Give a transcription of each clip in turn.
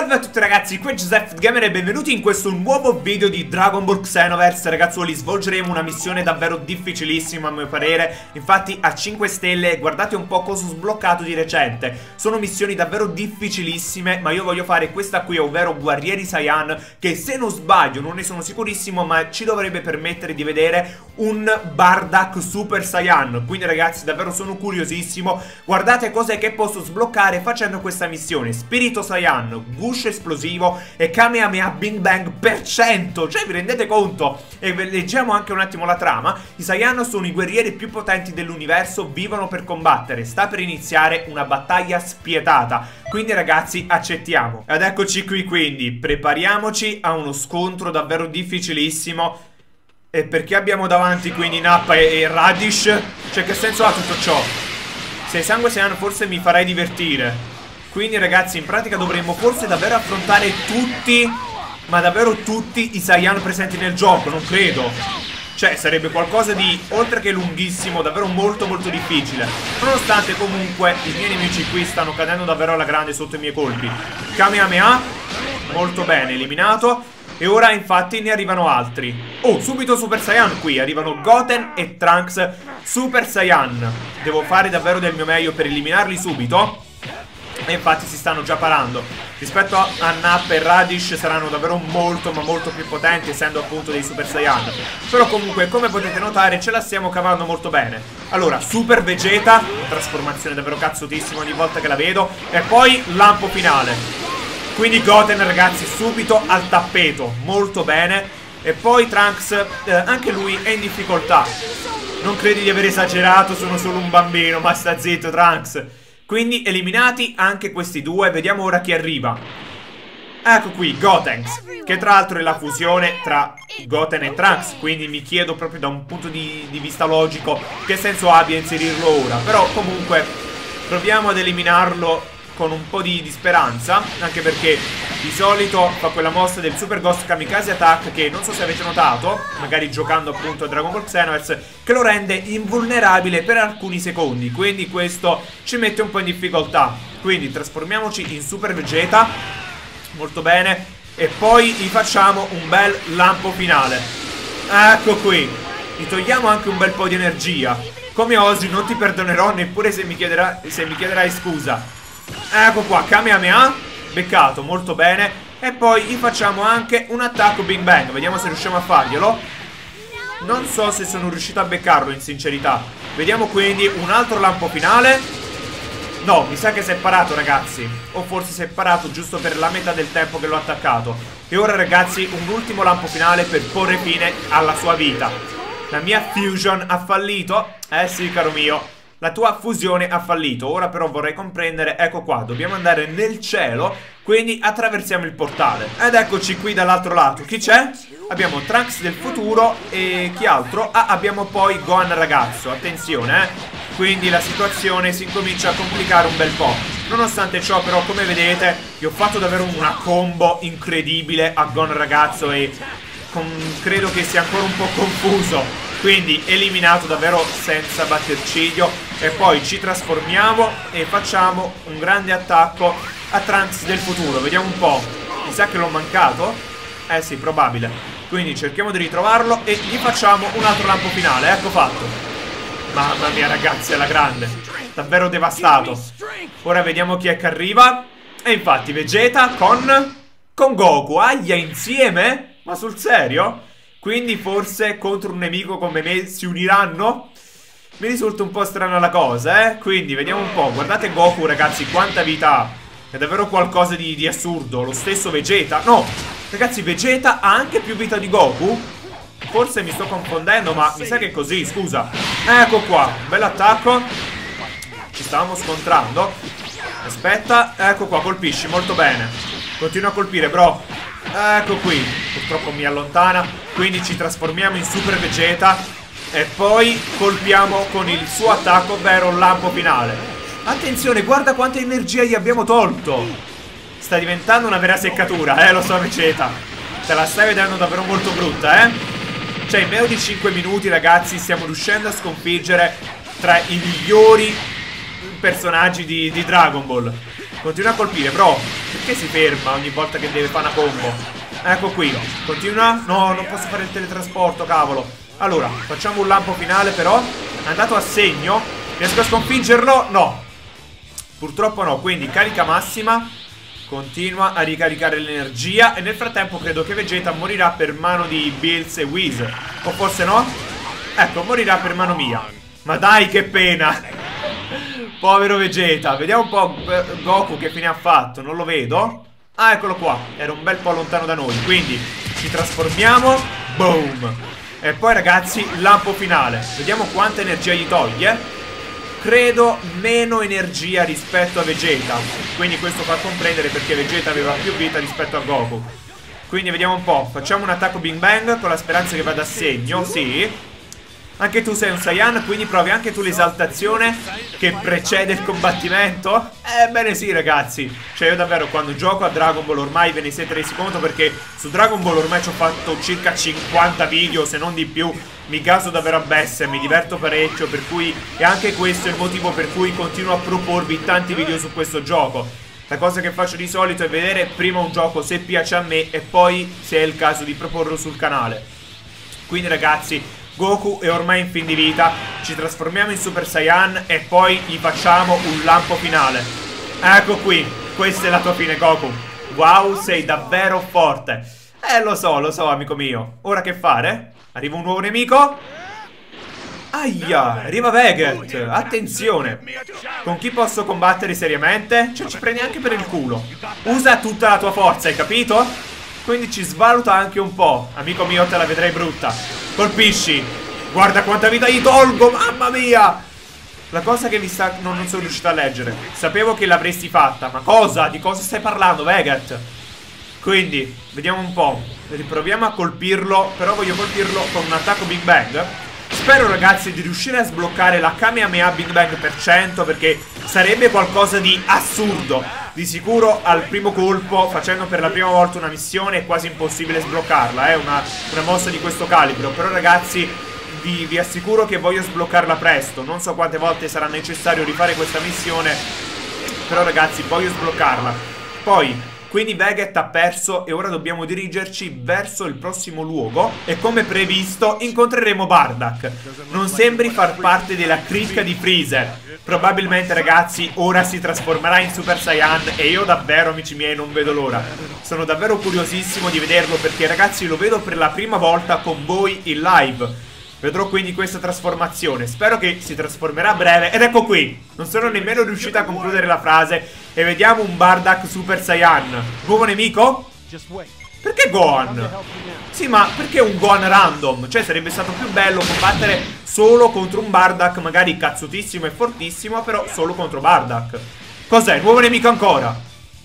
Salve a tutti ragazzi, qui è Giuseppe Gamer e benvenuti in questo nuovo video di Dragon Ball Xenoverse. Ragazzuoli, svolgeremo una missione davvero difficilissima a mio parere. Infatti a 5 stelle, guardate un po' cosa ho sbloccato di recente. Sono missioni davvero difficilissime, ma io voglio fare questa qui, ovvero Guerrieri Saiyan, che se non sbaglio, non ne sono sicurissimo, ma ci dovrebbe permettere di vedere un Bardock Super Saiyan. Quindi ragazzi, davvero sono curiosissimo. Guardate cos'è che posso sbloccare facendo questa missione: Spirito Saiyan, guscio esplosivo e Kamehameha Big Bang per 100. Cioè, vi rendete conto? E leggiamo anche un attimo la trama. I Saiyan sono i guerrieri più potenti dell'universo, vivono per combattere. Sta per iniziare una battaglia spietata. Quindi ragazzi, accettiamo. Ed eccoci qui, quindi prepariamoci a uno scontro davvero difficilissimo. E perché abbiamo davanti quindi Nappa e Radish? Cioè, che senso ha tutto ciò? Se Sangue Saiyan forse mi farei divertire. Quindi ragazzi, in pratica dovremmo forse davvero affrontare tutti, ma davvero tutti i Saiyan presenti nel gioco, non credo. Cioè, sarebbe qualcosa di, oltre che lunghissimo, davvero molto molto difficile. Nonostante comunque i miei nemici qui stanno cadendo davvero alla grande sotto i miei colpi. Kamehameha, molto bene, eliminato. E ora infatti ne arrivano altri. Oh, subito Super Saiyan qui. Arrivano Goten e Trunks Super Saiyan. Devo fare davvero del mio meglio per eliminarli subito. E infatti si stanno già parando. Rispetto a Nappa e Radish saranno davvero molto ma molto più potenti, essendo appunto dei Super Saiyan. Però comunque, come potete notare, ce la stiamo cavando molto bene. Allora, Super Vegeta, trasformazione davvero cazzutissima ogni volta che la vedo. E poi lampo finale. Quindi Goten ragazzi subito al tappeto. Molto bene. E poi Trunks, anche lui è in difficoltà. Non credi di aver esagerato, sono solo un bambino. Ma sta zitto Trunks. Quindi eliminati anche questi due. Vediamo ora chi arriva. Ecco qui, Gotenks, che tra l'altro è la fusione tra Goten e Trunks. Quindi mi chiedo proprio da un punto di vista logico che senso abbia inserirlo ora. Però comunque proviamo ad eliminarlo con un po' di speranza. Anche perché di solito fa quella mossa del Super Ghost Kamikaze Attack, che non so se avete notato, magari giocando appunto a Dragon Ball Xenoverse, che lo rende invulnerabile per alcuni secondi. Quindi questo ci mette un po' in difficoltà. Quindi trasformiamoci in Super Vegeta. Molto bene. E poi gli facciamo un bel lampo finale. Ecco qui. Gli togliamo anche un bel po' di energia. Come osi, non ti perdonerò neppure se mi chiederai scusa. Ecco qua, Kamehameha, beccato, molto bene. E poi gli facciamo anche un attacco Big Bang. Vediamo se riusciamo a farglielo. Non so se sono riuscito a beccarlo in sincerità. Vediamo quindi un altro lampo finale. No, mi sa che si è parato ragazzi. O forse si è parato giusto per la metà del tempo che l'ho attaccato. E ora ragazzi un ultimo lampo finale per porre fine alla sua vita. La mia fusion ha fallito. Eh sì caro mio, la tua fusione ha fallito. Ora però vorrei comprendere. Ecco qua, dobbiamo andare nel cielo. Quindi attraversiamo il portale. Ed eccoci qui dall'altro lato. Chi c'è? Abbiamo Trunks del futuro. E chi altro? Ah, abbiamo poi Gohan ragazzo. Attenzione Quindi la situazione si incomincia a complicare un bel po'. Nonostante ciò però, come vedete, io ho fatto davvero una combo incredibile a Gohan ragazzo. E credo che sia ancora un po' confuso. Quindi eliminato davvero senza batter ciglio. E poi ci trasformiamo e facciamo un grande attacco a Trunks del futuro. Vediamo un po'. Mi sa che l'ho mancato. Eh sì, probabile. Quindi cerchiamo di ritrovarlo e gli facciamo un altro lampo finale. Ecco fatto. Mamma mia ragazzi, è la grande. Davvero devastato. Ora vediamo chi è che arriva. E infatti Vegeta con Goku. Aia, insieme? Ma sul serio? Quindi forse contro un nemico come me si uniranno? Mi risulta un po' strana la cosa, eh? Quindi vediamo un po'. Guardate Goku ragazzi, quanta vita ha. È davvero qualcosa di assurdo. Lo stesso Vegeta. No, ragazzi, Vegeta ha anche più vita di Goku? Forse mi sto confondendo, ma mi sa che è così, scusa. Ecco qua, un bel attacco. Ci stavamo scontrando. Aspetta, ecco qua, colpisci, molto bene. Continua a colpire, bro. Ecco qui. Purtroppo mi allontana. Quindi ci trasformiamo in Super Vegeta. E poi colpiamo con il suo attacco, ovvero un lampo finale. Attenzione, guarda quanta energia gli abbiamo tolto. Sta diventando una vera seccatura, lo so Vegeta. Te la stai vedendo davvero molto brutta, Cioè in meno di 5 minuti ragazzi stiamo riuscendo a sconfiggere tra i migliori personaggi di Dragon Ball. Continua a colpire, bro. Perché si ferma ogni volta che deve fare una combo? Ecco qui. Continua. No, non posso fare il teletrasporto, cavolo. Allora, facciamo un lampo finale però. È andato a segno. Riesco a sconfiggerlo? No. Purtroppo no, quindi carica massima. Continua a ricaricare l'energia. E nel frattempo credo che Vegeta morirà per mano di Bills e Whis. O forse no? Ecco, morirà per mano mia. Ma dai, che pena. Povero Vegeta. Vediamo un po' Goku che fine ha fatto. Non lo vedo. Ah, eccolo qua. Era un bel po' lontano da noi. Quindi ci trasformiamo. Boom. E poi ragazzi, lampo finale. Vediamo quanta energia gli toglie. Credo meno energia rispetto a Vegeta. Quindi questo fa comprendere perché Vegeta aveva più vita rispetto a Goku. Quindi vediamo un po'. Facciamo un attacco Bing Bang con la speranza che vada a segno. Sì. Anche tu sei un Saiyan, quindi provi anche tu l'esaltazione che precede il combattimento? Ebbene sì ragazzi. Cioè io davvero quando gioco a Dragon Ball ormai ve ne siete resi conto, perché su Dragon Ball ormai ci ho fatto circa 50 video, se non di più. Mi gaso davvero a bestia, mi diverto parecchio, per cui è anche questo il motivo per cui continuo a proporvi tanti video su questo gioco. La cosa che faccio di solito è vedere prima un gioco se piace a me e poi se è il caso di proporlo sul canale. Quindi ragazzi, Goku è ormai in fin di vita. Ci trasformiamo in Super Saiyan e poi gli facciamo un lampo finale. Ecco qui, questa è la tua fine Goku. Wow, sei davvero forte. Lo so amico mio. Ora che fare? Arriva un nuovo nemico. Aia, arriva Veget. Attenzione. Con chi posso combattere seriamente? Cioè ci prendi anche per il culo. Usa tutta la tua forza, hai capito? Quindi ci svaluta anche un po'. Amico mio, te la vedrai brutta. Colpisci. Guarda quanta vita gli tolgo, mamma mia. La cosa che mi sta... non sono riuscito a leggere. Sapevo che l'avresti fatta. Ma cosa? Di cosa stai parlando, Veget? Quindi, vediamo un po'. Riproviamo a colpirlo. Però voglio colpirlo con un attacco Big Bang. Spero ragazzi di riuscire a sbloccare la Kamehameha Big Bang per 100, perché sarebbe qualcosa di assurdo. Di sicuro al primo colpo, facendo per la prima volta una missione, è quasi impossibile sbloccarla, una mossa di questo calibro. Però ragazzi vi assicuro che voglio sbloccarla presto. Non so quante volte sarà necessario rifare questa missione, però ragazzi voglio sbloccarla. Poi quindi Veget ha perso e ora dobbiamo dirigerci verso il prossimo luogo. E come previsto incontreremo Bardock. Non sembri far parte della cricca di Freezer. Probabilmente ragazzi ora si trasformerà in Super Saiyan e io davvero amici miei non vedo l'ora. Sono davvero curiosissimo di vederlo, perché ragazzi lo vedo per la prima volta con voi in live. Vedrò quindi questa trasformazione. Spero che si trasformerà a breve. Ed ecco qui. Non sono nemmeno riuscito a concludere la frase. E vediamo un Bardock Super Saiyan. Nuovo nemico? Perché Gohan? Sì, ma perché un Gohan random? Cioè sarebbe stato più bello combattere solo contro un Bardock magari cazzutissimo e fortissimo, però solo contro Bardock. Cos'è? Nuovo nemico ancora?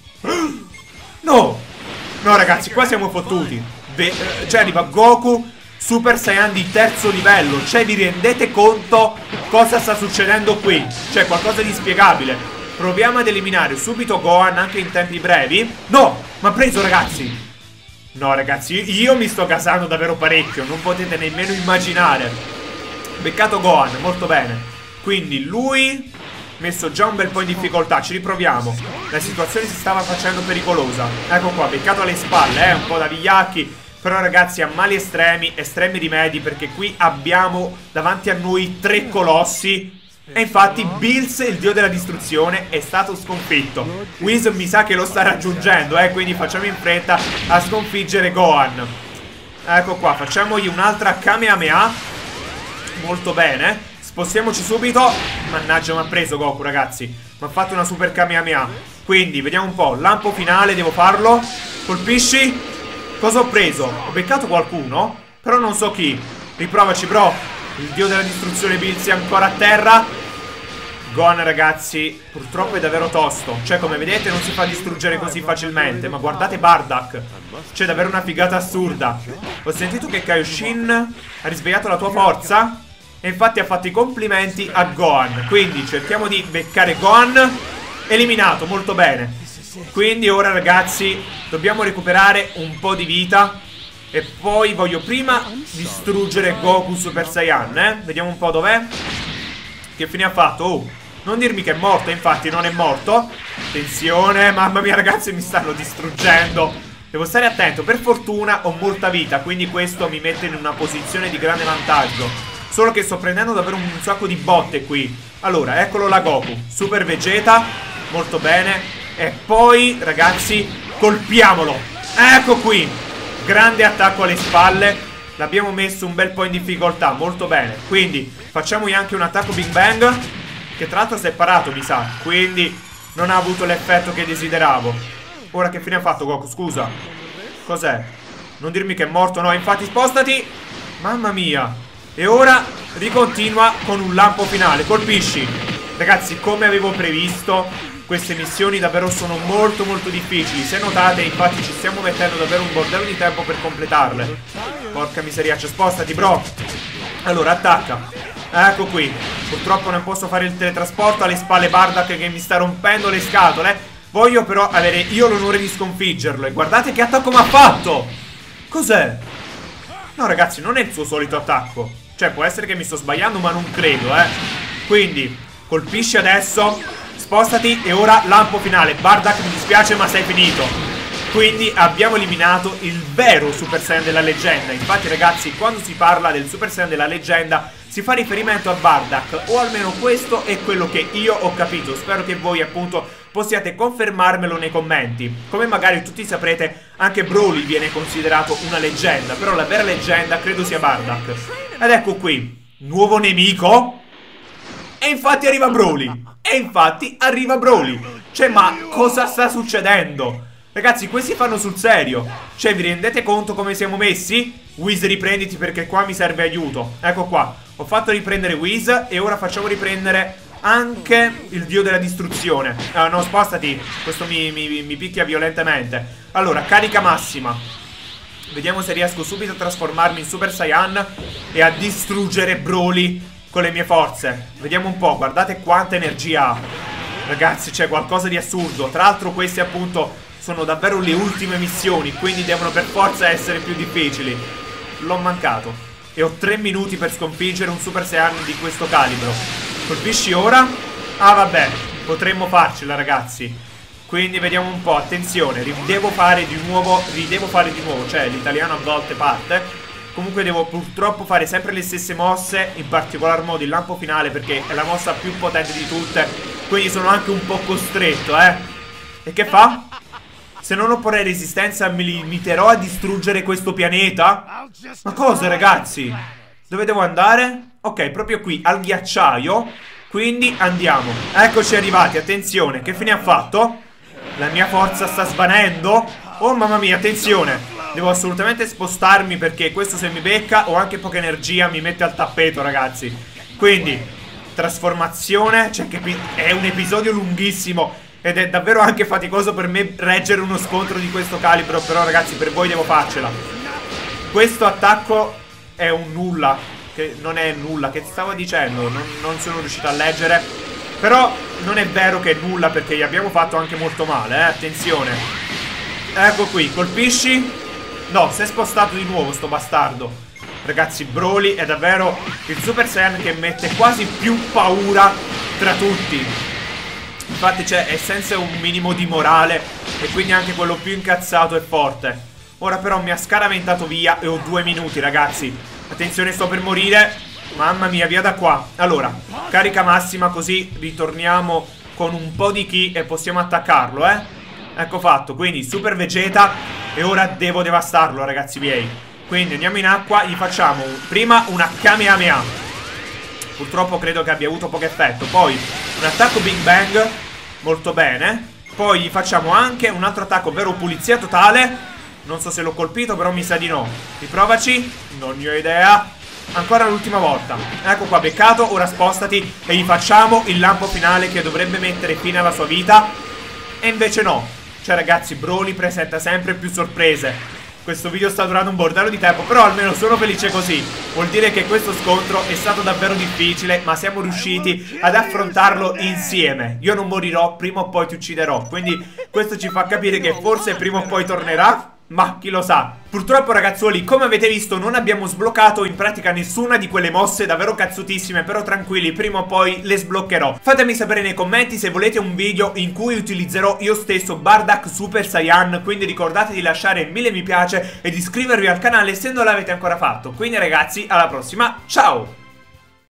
No! No ragazzi, qua siamo fottuti. Cioè arriva Goku Super Saiyan di terzo livello. Cioè vi rendete conto cosa sta succedendo qui? Cioè qualcosa di inspiegabile. Proviamo ad eliminare subito Gohan anche in tempi brevi. No, ma preso ragazzi. No ragazzi, io mi sto gasando davvero parecchio. Non potete nemmeno immaginare. Beccato Gohan, molto bene. Quindi lui messo già un bel po' in difficoltà. Ci riproviamo. La situazione si stava facendo pericolosa. Ecco qua, beccato alle spalle, un po' da vigliacchi. Però ragazzi ha mali estremi, estremi rimedi, perché qui abbiamo davanti a noi 3 colossi. E infatti Bills, il dio della distruzione, è stato sconfitto. Whis mi sa che lo sta raggiungendo, quindi facciamo in fretta a sconfiggere Gohan. Ecco qua, facciamogli un'altra Kamehameha. Molto bene. Spostiamoci subito. Mannaggia, mi ha preso Goku ragazzi. Mi ha fatto una super Kamehameha. Quindi vediamo un po', lampo finale, devo farlo. Colpisci. Cosa ho preso? Ho beccato qualcuno? Però non so chi. Riprovaci bro. Il dio della distruzione Bills è ancora a terra. Gohan ragazzi purtroppo è davvero tosto. Cioè come vedete non si fa distruggere così facilmente. Ma guardate Bardock. C'è davvero una figata assurda. Ho sentito che Kaioshin ha risvegliato la tua forza. E infatti ha fatto i complimenti a Gohan. Quindi cerchiamo di beccare Gohan. Eliminato, molto bene. Quindi ora ragazzi dobbiamo recuperare un po' di vita. E poi voglio prima distruggere Goku Super Saiyan, Vediamo un po' dov'è. Che fine ha fatto? Oh, Non dirmi che è morto, infatti non è morto. Attenzione, mamma mia ragazzi, mi stanno distruggendo. Devo stare attento, per fortuna ho molta vita, quindi questo mi mette in una posizione di grande vantaggio. Solo che sto prendendo davvero un sacco di botte qui. Allora, eccolo la Goku, Super Vegeta, molto bene. E poi, ragazzi, colpiamolo. Ecco qui, grande attacco alle spalle. L'abbiamo messo un bel po' in difficoltà, molto bene. Quindi, facciamogli anche un attacco Big Bang, che tra l'altro si è parato, mi sa. Quindi, non ha avuto l'effetto che desideravo. Ora che fine ha fatto Goku, scusa. Cos'è? Non dirmi che è morto, no, infatti spostati. Mamma mia. E ora ricontinua con un lampo finale, colpisci. Ragazzi, come avevo previsto, queste missioni davvero sono molto molto difficili. Se notate, infatti ci stiamo mettendo davvero un bordello di tempo per completarle. Porca miseriaccia, spostati bro. Allora, attacca. Ecco qui. Purtroppo non posso fare il teletrasporto, alle spalle Bardock che mi sta rompendo le scatole. Voglio però avere io l'onore di sconfiggerlo. E guardate che attacco mi ha fatto. Cos'è? No ragazzi, non è il suo solito attacco. Cioè può essere che mi sto sbagliando, ma non credo, Quindi colpisci adesso, spostati e ora lampo finale. Bardock, mi dispiace ma sei finito. Quindi abbiamo eliminato il vero Super Saiyan della leggenda. Infatti ragazzi, quando si parla del Super Saiyan della leggenda si fa riferimento a Bardock, o almeno questo è quello che io ho capito. Spero che voi appunto possiate confermarmelo nei commenti. Come magari tutti saprete, anche Broly viene considerato una leggenda, però la vera leggenda credo sia Bardock. Ed ecco qui, nuovo nemico. E infatti arriva Broly. Cioè, ma cosa sta succedendo? Ragazzi, questi fanno sul serio. Cioè, vi rendete conto come siamo messi? Whis, riprenditi perché qua mi serve aiuto. Ecco qua, ho fatto riprendere Whis e ora facciamo riprendere anche il dio della distruzione. No, spostati. Questo mi picchia violentemente. Allora, carica massima. Vediamo se riesco subito a trasformarmi in Super Saiyan e a distruggere Broly con le mie forze. Vediamo un po', guardate quanta energia ha. Ragazzi, c'è qualcosa di assurdo. Tra l'altro questi appunto sono davvero le ultime missioni, quindi devono per forza essere più difficili. L'ho mancato. E ho 3 minuti per sconfiggere un Super Saiyan di questo calibro. Colpisci ora? Ah vabbè, potremmo farcela ragazzi. Quindi vediamo un po', attenzione, ridevo fare di nuovo, cioè l'italiano a volte parte. Comunque devo purtroppo fare sempre le stesse mosse, in particolar modo il lampo finale perché è la mossa più potente di tutte. Quindi sono anche un po' costretto, E che fa? Se non opporrei resistenza mi limiterò a distruggere questo pianeta? Ma cosa ragazzi? Dove devo andare? Ok, proprio qui, al ghiacciaio. Quindi andiamo. Eccoci arrivati, attenzione, che fine ha fatto? La mia forza sta svanendo. Oh mamma mia, attenzione. Devo assolutamente spostarmi perché questo se mi becca ho anche poca energia, mi mette al tappeto ragazzi. Quindi, trasformazione. Cioè che è un episodio lunghissimo ed è davvero anche faticoso per me reggere uno scontro di questo calibro. Però ragazzi, per voi devo farcela. Questo attacco è un nulla. Che non è nulla, che stavo dicendo, non sono riuscito a leggere. Però non è vero che è nulla perché gli abbiamo fatto anche molto male, attenzione. Ecco qui, colpisci. No, si è spostato di nuovo sto bastardo. Ragazzi, Broly è davvero il Super Saiyan che mette quasi più paura tra tutti. Infatti è senza un minimo di morale e quindi anche quello più incazzato è forte. Ora però mi ha scaraventato via e ho 2 minuti ragazzi. Attenzione, sto per morire. Mamma mia, via da qua. Allora, carica massima così ritorniamo con un po' di ki e possiamo attaccarlo, Ecco fatto, quindi Super Vegeta. E ora devo devastarlo ragazzi miei. Quindi andiamo in acqua, gli facciamo prima una Kamehameha. Purtroppo credo che abbia avuto poco effetto. Poi un attacco Big Bang. Molto bene. Poi gli facciamo anche un altro attacco, ovvero pulizia totale. Non so se l'ho colpito, però mi sa di no. Riprovaci. Non ne ho idea. Ancora l'ultima volta. Ecco qua, peccato. Ora spostati e gli facciamo il lampo finale che dovrebbe mettere fine alla sua vita. E invece no. Cioè ragazzi, Broly presenta sempre più sorprese. Questo video sta durando un bordello di tempo, però almeno sono felice così. Vuol dire che questo scontro è stato davvero difficile, ma siamo riusciti ad affrontarlo insieme. Io non morirò, prima o poi ti ucciderò. Quindi questo ci fa capire che forse prima o poi tornerà. Ma chi lo sa. Purtroppo ragazzuoli, come avete visto non abbiamo sbloccato in pratica nessuna di quelle mosse davvero cazzutissime. Però tranquilli, prima o poi le sbloccherò. Fatemi sapere nei commenti se volete un video in cui utilizzerò io stesso Bardock Super Saiyan. Quindi ricordate di lasciare 1000 mi piace e di iscrivervi al canale se non l'avete ancora fatto. Quindi ragazzi, alla prossima, ciao!